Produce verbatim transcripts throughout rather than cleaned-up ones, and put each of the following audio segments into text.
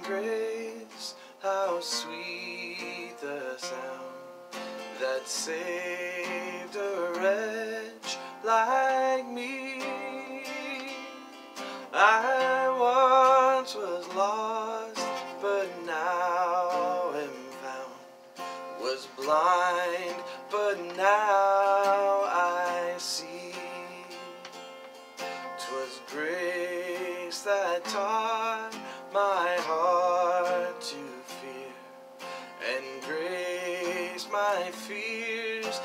grace, how sweet the sound that saved a wretch like me. I once was lost, but now am found, was blind, but now I see. 'Twas grace that taught my heart to fear, and grace my fears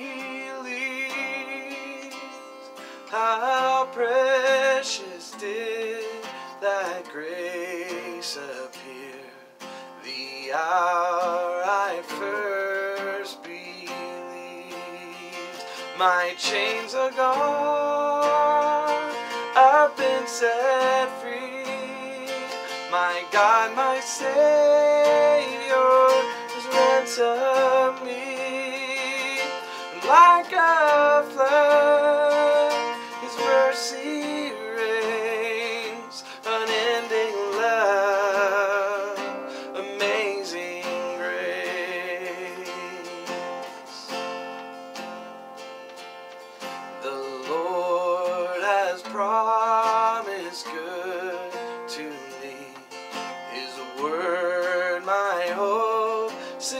relieved. How precious did that grace appear the hour I first believed. My chains are gone, I've been set free. My God, my Savior has ransomed me. Like a flood, His mercy reigns, unending love, amazing grace. The Lord has promised good to me, His word my hope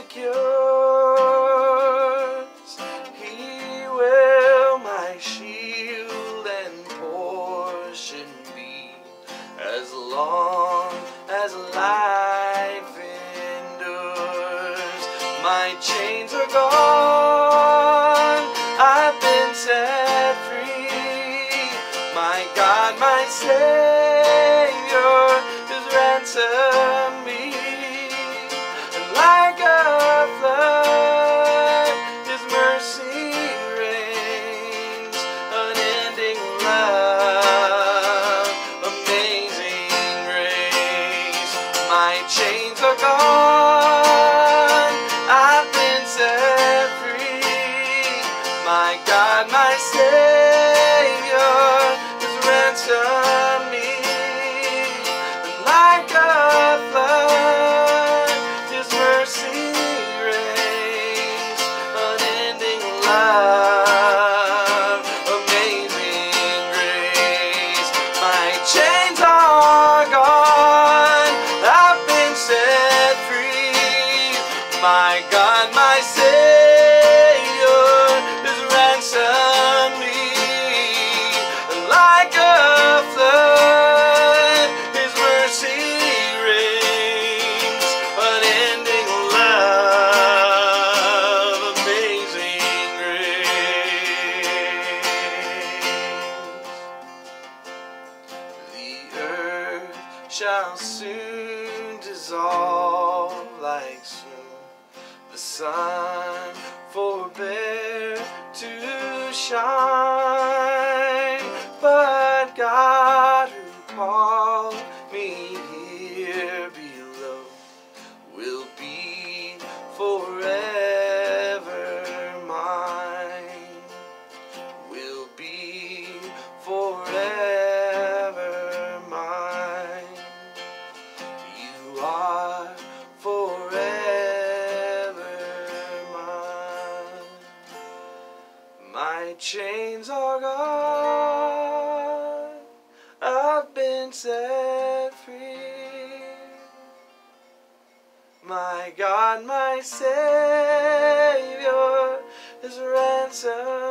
secures. He will my shield and portion be, as long as life endures. My chains are gone, I've been set free. My God, my Savior has ransomed me. And like a flood, His mercy reigns, unending love, amazing grace. My chains are gone, I've been set free. My God, my Savior has ransomed me. And like a flood, His mercy reigns, unending love, amazing grace. My chains are gone, I've been set free. My God, my Savior has ransomed me. Like a flood, His mercy reigns, unending love, amazing grace. The earth shall soon dissolve like snow, the sun forbear to shine, but God who called me here below will be forever mine, will be forever mine. You are forever mine. My chains are gone, I've been set free. My God, my Savior has ransomed